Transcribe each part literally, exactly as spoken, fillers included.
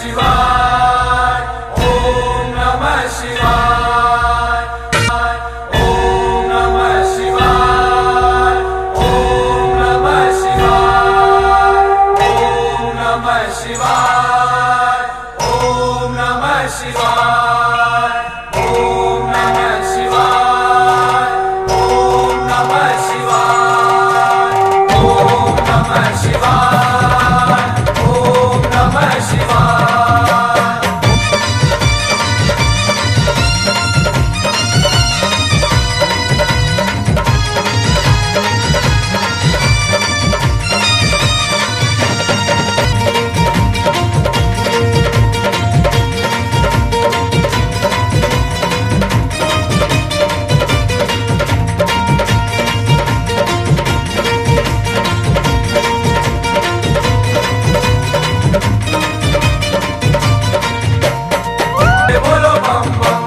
शिवाय ओम नमः शिवाय ओम नमः शिवाय ओम नमः शिवाय ओम नमः शिवाय ओम नमः शिवाय ओम नमः शिवाय ओम नमः शिवाय ओम नमः शिवाय ओम नमः शिवाय। बोलो बम बम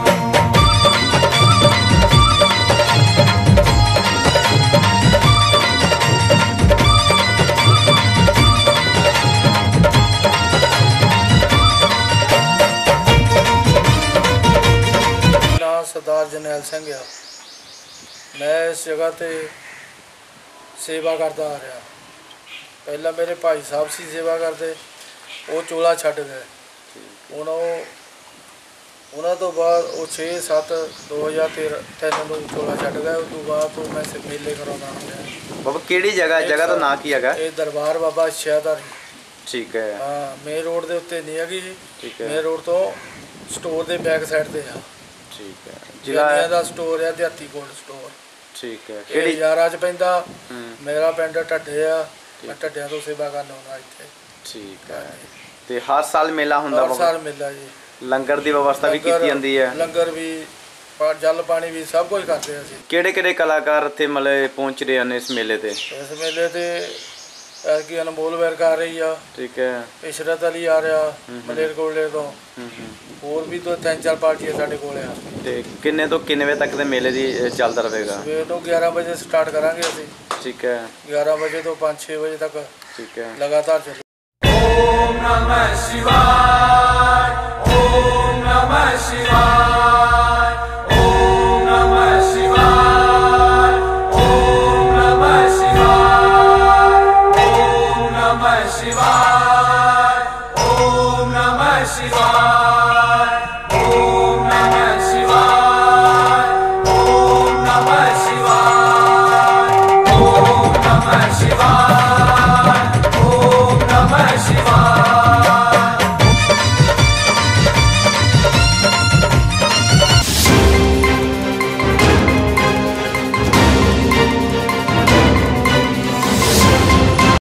नाम सरदार जरनैल सिंह आ। मैं इस जगह ते सेवा करता आ रहा। पहला मेरे भाई साहब सी सेवा करते, वो चोला छड्ड गए। हुण उन्होंने तो बाद वो छे सत्त दो हज़ार तेरह तीन में चोला छड्ड गए। उस तो बाद तो मैं मेले कराना आया। बाबा केड़ी जगह जगह का नाम की है? ये दरबार बाबा शाहदारी। ठीक है। हाँ मेन रोड के उत्ते नहीं हैगी जी। ठीक है। मेन रोड तो स्टोर के बैक साइड ते आ। ठीक है। जिला दा स्टोर है देहाती कोल्ड स्टोर। ठीक है। केड़ी यारा च पैंदा। मेरा पिंड ढड्डे आ। मैं ढड्डियां तो सेवा करना हुंदा इत्थे। ठीक है। ते हर साल मेला हुंदा? हर साल मेला जी। लंगर की व्यवस्था भी की जाती है? लंगर भी जल पानी भी सब कुछ करते हैं। किहड़े किहड़े कलाकार इत्थे मतलब पहुंच रहे हैं इस मेले ते? इस मेले ते ऐसी अनमोल वर्क आ रही है। ठीक है। इशरत अली आ रहा मलेरकोटले तो। होर भी तो तीन चार पार्टियां साडे कोल आ। ते किन्ने तो किन्ने बजे तक दे मेले दी चलदा रहेगा? सवेर तो ग्यारह बजे स्टार्ट करांगे असीं। ठीक है। ग्यारह बजे तो पाँच छः बजे तक। ठीक है। लगातार चले। ओम नमः शिवाय ओम नमः शिवाय ओम नमः शिवाय ओम नमः शिवाय ओम नमः शिवाय ओम नमः शिवाय।